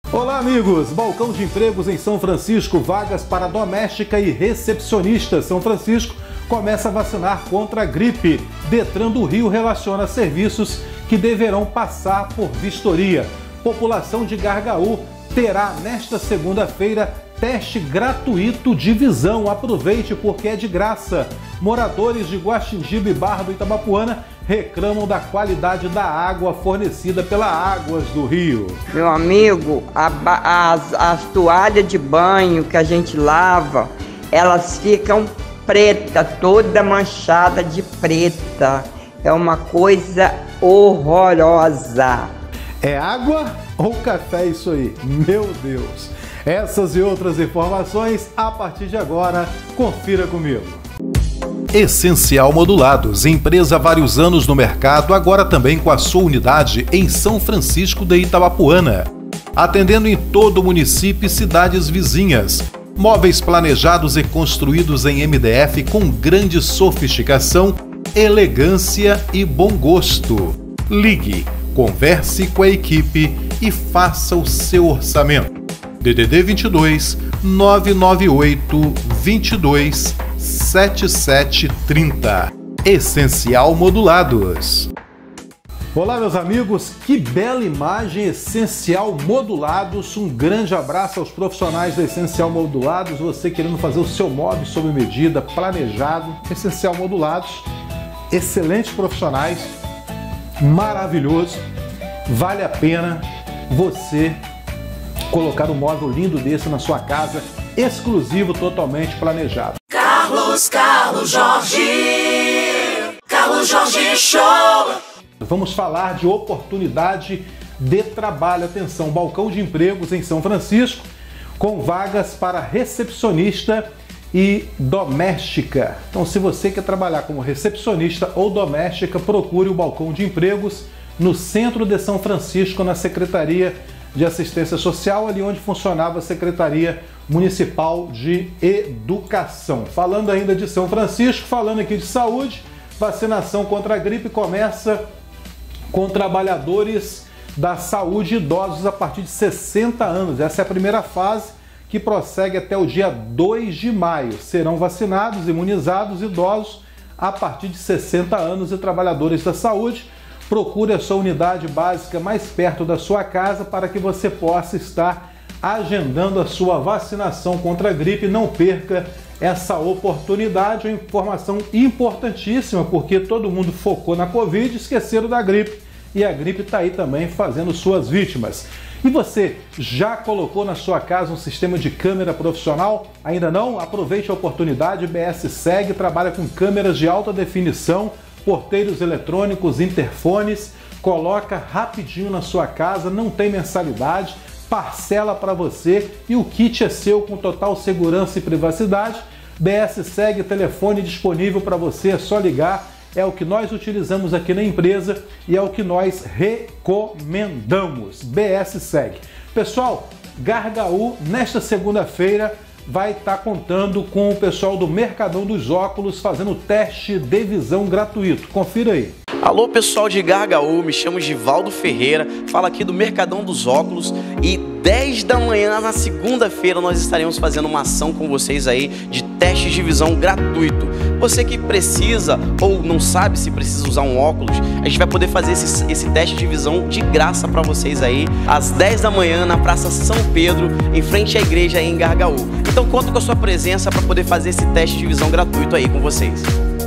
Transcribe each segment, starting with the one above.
Olá amigos, balcão de empregos em São Francisco, vagas para doméstica e recepcionista. São Francisco começa a vacinar contra a gripe. Detran do Rio relaciona serviços que deverão passar por vistoria. População de Gargaú terá nesta segunda-feira teste gratuito de visão. Aproveite porque é de graça. Moradores de Guaxindiba e Barra do Itabapuana reclamam da qualidade da água fornecida pela Águas do Rio. Meu amigo, as toalhas de banho que a gente lava, elas ficam preta, toda manchada de preta. É uma coisa horrorosa. É água ou café isso aí? Meu Deus! Essas e outras informações, a partir de agora, confira comigo. Essencial Modulados, empresa há vários anos no mercado, agora também com a sua unidade em São Francisco de Itabapuana. Atendendo em todo o município e cidades vizinhas. Móveis planejados e construídos em MDF com grande sofisticação, elegância e bom gosto. Ligue, converse com a equipe e faça o seu orçamento. DDD 22 998 22 7730. Essencial Modulados. Olá meus amigos, que bela imagem, Essencial Modulados. Um grande abraço aos profissionais da Essencial Modulados. Você querendo fazer o seu móvel sob medida, planejado. Essencial Modulados, excelentes profissionais, maravilhoso. Vale a pena você colocar um móvel lindo desse na sua casa, exclusivo, totalmente planejado. Carlos Jorge Show! Vamos falar de oportunidade de trabalho. Atenção, balcão de empregos em São Francisco, com vagas para recepcionista e doméstica. Então, se você quer trabalhar como recepcionista ou doméstica, procure o balcão de empregos no centro de São Francisco, na Secretaria de Assistência Social, ali onde funcionava a Secretaria Municipal de Educação. Falando ainda de São Francisco, falando aqui de saúde, vacinação contra a gripe começa com trabalhadores da saúde idosos a partir de 60 anos. Essa é a primeira fase que prossegue até o dia 2 de maio. Serão vacinados, imunizados idosos a partir de 60 anos e trabalhadores da saúde. Procure a sua unidade básica mais perto da sua casa para que você possa estar agendando a sua vacinação contra a gripe. Não perca essa oportunidade, uma informação importantíssima, porque todo mundo focou na Covid, esqueceram da gripe, e a gripe está aí também fazendo suas vítimas. E você já colocou na sua casa um sistema de câmera profissional? Ainda não? Aproveite a oportunidade. BS Seg trabalha com câmeras de alta definição, porteiros eletrônicos, interfones, coloca rapidinho na sua casa, não tem mensalidade, parcela para você e o kit é seu com total segurança e privacidade. BS Seg, telefone disponível para você, é só ligar, é o que nós utilizamos aqui na empresa e é o que nós recomendamos. BS Seg. Pessoal, Gargaú, nesta segunda-feira, vai estar contando com o pessoal do Mercadão dos Óculos fazendo teste de visão gratuito. Confira aí. Alô pessoal de Gargaú, me chamo Givaldo Ferreira, falo aqui do Mercadão dos Óculos e 10 da manhã na segunda-feira nós estaremos fazendo uma ação com vocês aí de teste de visão gratuito. Você que precisa ou não sabe se precisa usar um óculos, a gente vai poder fazer esse teste de visão de graça para vocês aí às 10 da manhã na Praça São Pedro, em frente à igreja aí em Gargaú. Então conto com a sua presença para poder fazer esse teste de visão gratuito aí com vocês.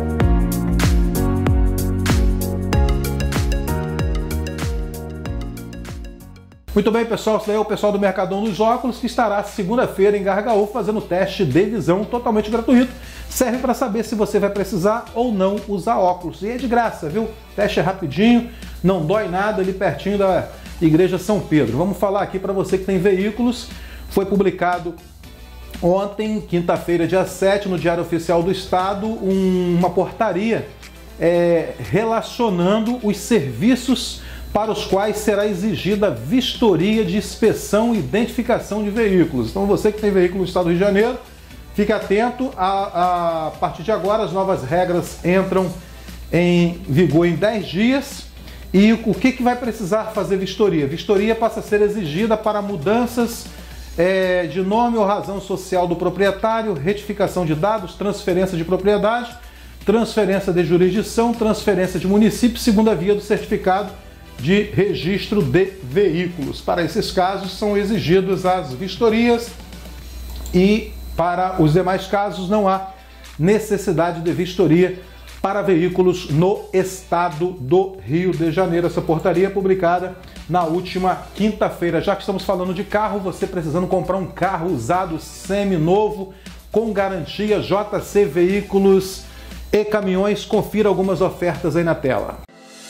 Muito bem, pessoal, esse daí é o pessoal do Mercadão dos Óculos que estará segunda-feira em Gargaú fazendo teste de visão totalmente gratuito. Serve para saber se você vai precisar ou não usar óculos. E é de graça, viu? Teste é rapidinho, não dói nada, ali pertinho da Igreja São Pedro. Vamos falar aqui para você que tem veículos. Foi publicado ontem, quinta-feira, dia 7, no Diário Oficial do Estado, uma portaria relacionando os serviços para os quais será exigida vistoria de inspeção e identificação de veículos. Então você que tem veículo no estado do Rio de Janeiro, fique atento, a partir de agora as novas regras entram em vigor em 10 dias E o que vai precisar fazer vistoria? Vistoria passa a ser exigida para mudanças de nome ou razão social do proprietário, retificação de dados, transferência de propriedade, transferência de jurisdição, transferência de município, segunda via do certificado de registro de veículos. Para esses casos são exigidas as vistorias e para os demais casos não há necessidade de vistoria para veículos no estado do Rio de Janeiro. Essa portaria é publicada na última quinta-feira. Já que estamos falando de carro, você precisando comprar um carro usado seminovo com garantia, JC Veículos e Caminhões, confira algumas ofertas aí na tela.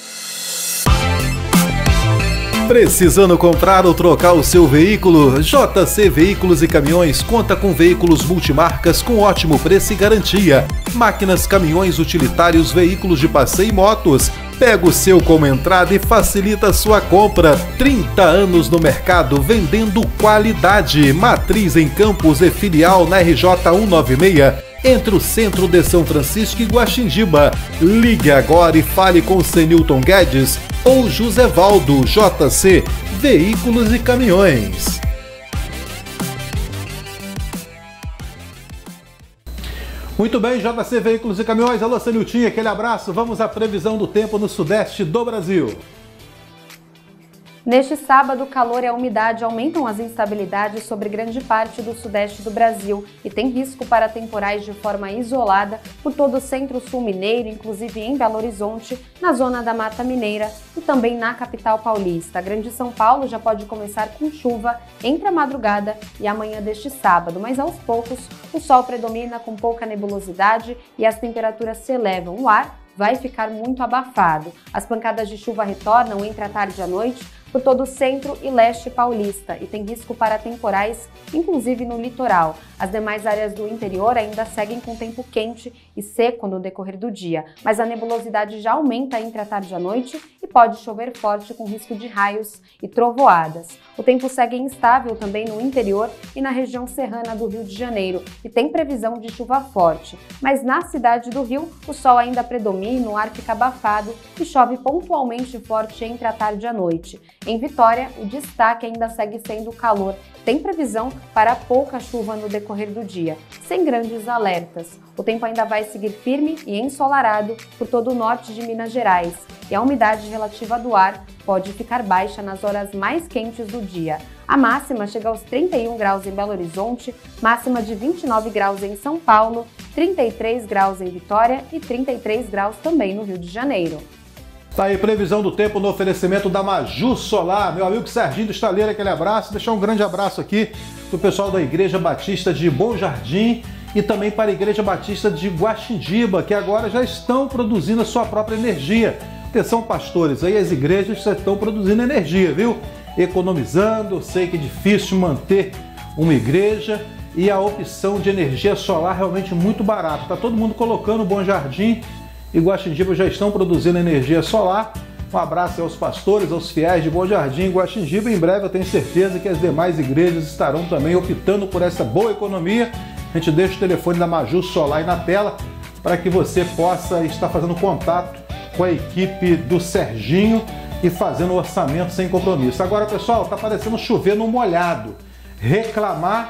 Precisando comprar ou trocar o seu veículo? JC Veículos e Caminhões conta com veículos multimarcas com ótimo preço e garantia. Máquinas, caminhões, utilitários, veículos de passeio e motos. Pega o seu como entrada e facilita a sua compra. 30 anos no mercado vendendo qualidade. Matriz em Campos e filial na RJ 196. Entre o centro de São Francisco e Guaxindiba. Ligue agora e fale com Senilton Guedes ou José Valdo, JC Veículos e Caminhões. Muito bem, JC Veículos e Caminhões. Alô, Seniltinho, aquele abraço. Vamos à previsão do tempo no sudeste do Brasil. Neste sábado, o calor e a umidade aumentam as instabilidades sobre grande parte do sudeste do Brasil e tem risco para temporais de forma isolada por todo o centro-sul mineiro, inclusive em Belo Horizonte, na zona da Mata Mineira e também na capital paulista. A Grande São Paulo já pode começar com chuva entre a madrugada e amanhã deste sábado, mas aos poucos o sol predomina com pouca nebulosidade e as temperaturas se elevam. O ar vai ficar muito abafado. As pancadas de chuva retornam entre a tarde e a noite por todo o centro e leste paulista e tem risco para temporais, inclusive no litoral. As demais áreas do interior ainda seguem com tempo quente e seco no decorrer do dia, mas a nebulosidade já aumenta entre a tarde e a noite e pode chover forte com risco de raios e trovoadas. O tempo segue instável também no interior e na região serrana do Rio de Janeiro e tem previsão de chuva forte, mas na cidade do Rio o sol ainda predomina, o ar fica abafado e chove pontualmente forte entre a tarde e a noite. Em Vitória, o destaque ainda segue sendo o calor. Tem previsão para pouca chuva no decorrer do dia, sem grandes alertas. O tempo ainda vai seguir firme e ensolarado por todo o norte de Minas Gerais, e a umidade relativa do ar pode ficar baixa nas horas mais quentes do dia. A máxima chega aos 31 graus em Belo Horizonte, máxima de 29 graus em São Paulo, 33 graus em Vitória e 33 graus também no Rio de Janeiro. Tá aí, previsão do tempo no oferecimento da Maju Solar. Meu amigo Serginho do Estaleiro, aquele abraço. Deixar um grande abraço aqui pro pessoal da Igreja Batista de Bom Jardim e também para a Igreja Batista de Guaxindiba, que agora já estão produzindo a sua própria energia. Atenção, pastores, aí as igrejas já estão produzindo energia, viu? Economizando. Sei que é difícil manter uma igreja e a opção de energia solar realmente muito barata. Tá todo mundo colocando Bom Jardim e Guaxindiba já estão produzindo energia solar. Um abraço aos pastores, aos fiéis de Bom Jardim e Guaxindiba. Em breve eu tenho certeza que as demais igrejas estarão também optando por essa boa economia. A gente deixa o telefone da Maju Solar aí na tela para que você possa estar fazendo contato com a equipe do Serginho e fazendo o orçamento sem compromisso. Agora, pessoal, tá parecendo chover no molhado. Reclamar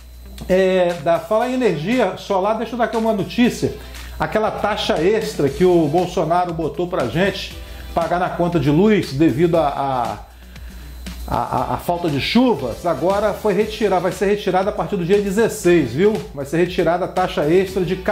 falar em energia solar, deixa eu dar aqui uma notícia. Aquela taxa extra que o Bolsonaro botou pra gente pagar na conta de luz devido à falta de chuvas, agora vai ser retirada a partir do dia 16, viu? Vai ser retirada a taxa extra de R$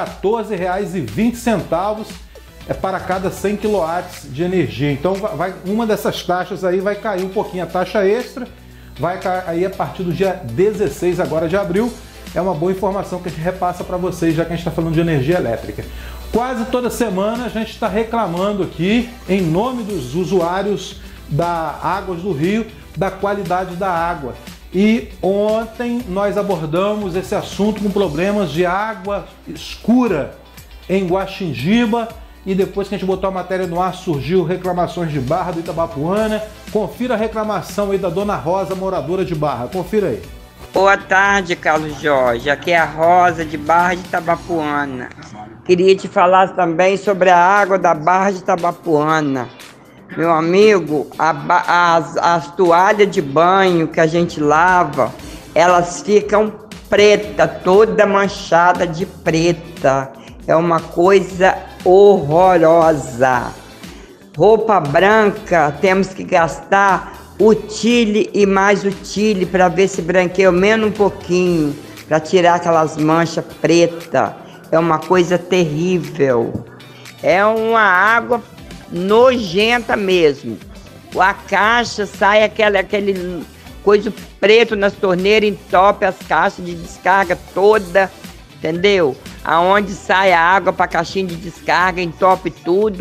14,20 para cada 100 kW de energia. Então uma dessas taxas aí vai cair um pouquinho, a taxa extra vai cair a partir do dia 16 agora de abril. É uma boa informação que a gente repassa para vocês, já que a gente está falando de energia elétrica. Quase toda semana a gente está reclamando aqui, em nome dos usuários da Águas do Rio, da qualidade da água. E ontem nós abordamos esse assunto com problemas de água escura em Guaxindiba. E depois que a gente botou a matéria no ar, surgiu reclamações de Barra do Itabapuana. Confira a reclamação aí da Dona Rosa, moradora de Barra. Confira aí. Boa tarde, Carlos Jorge. Aqui é a Rosa, de Barra de Itabapuana. Queria te falar também sobre a água da Barra de Itabapuana. Meu amigo, as toalhas de banho que a gente lava, elas ficam preta, toda manchada de preta. É uma coisa horrorosa. Roupa branca, temos que gastar o Tile e mais o Tile para ver se branqueia menos um pouquinho, para tirar aquelas manchas pretas. É uma coisa terrível. É uma água nojenta mesmo. A caixa sai aquele coisa preto nas torneiras, entope as caixas de descarga toda, entendeu? Aonde sai a água para a caixinha de descarga, entope tudo.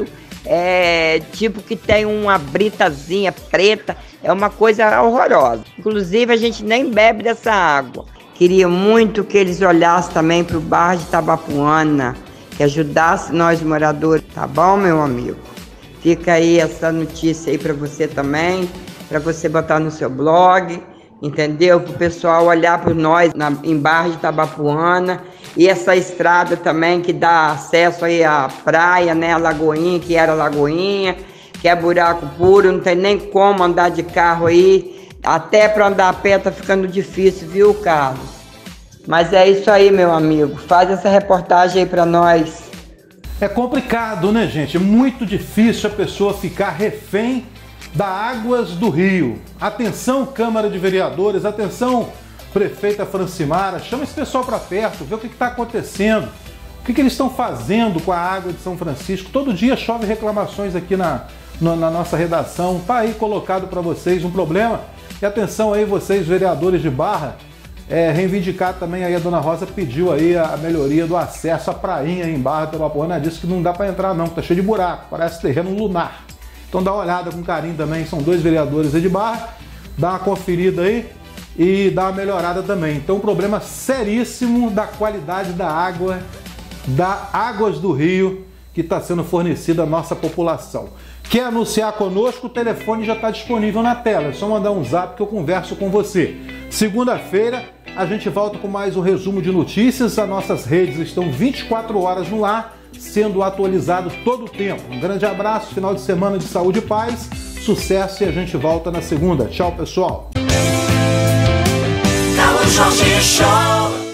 É tipo que tem uma britazinha preta, é uma coisa horrorosa. Inclusive a gente nem bebe dessa água. Queria muito que eles olhassem também para o bairro de Itabapuana, que ajudasse nós moradores, tá bom, meu amigo? Fica aí essa notícia aí para você também, para você botar no seu blog, entendeu? Para o pessoal olhar para nós em bairro de Itabapuana. E essa estrada também que dá acesso aí à praia, né? A Lagoinha, que era Lagoinha, que é buraco puro, não tem nem como andar de carro aí. Até para andar a pé tá ficando difícil, viu, Carlos? Mas é isso aí, meu amigo. Faz essa reportagem aí para nós. É complicado, né, gente? É muito difícil a pessoa ficar refém das águas do rio. Atenção, Câmara de Vereadores, atenção, Prefeita Francimara, chama esse pessoal para perto, vê o que está acontecendo, o que eles estão fazendo com a água de São Francisco. Todo dia chove reclamações aqui na nossa redação, tá aí colocado para vocês um problema. E atenção aí, vocês, vereadores de Barra, reivindicar também aí, a Dona Rosa pediu aí a melhoria do acesso à prainha aí em Barra de Itabapuana, disse que não dá para entrar não, que tá cheio de buraco, parece terreno lunar. Então dá uma olhada com carinho também, são 2 vereadores aí de Barra, dá uma conferida aí e dá uma melhorada também. Então um problema seríssimo da qualidade da água, da Águas do Rio, que está sendo fornecida à nossa população. Quer anunciar conosco? O telefone já está disponível na tela, é só mandar um zap que eu converso com você. Segunda-feira a gente volta com mais um resumo de notícias, as nossas redes estão 24 horas no ar, sendo atualizados todo o tempo. Um grande abraço, final de semana de saúde e paz, sucesso, e a gente volta na segunda. Tchau, pessoal! Carlos Jorge Show.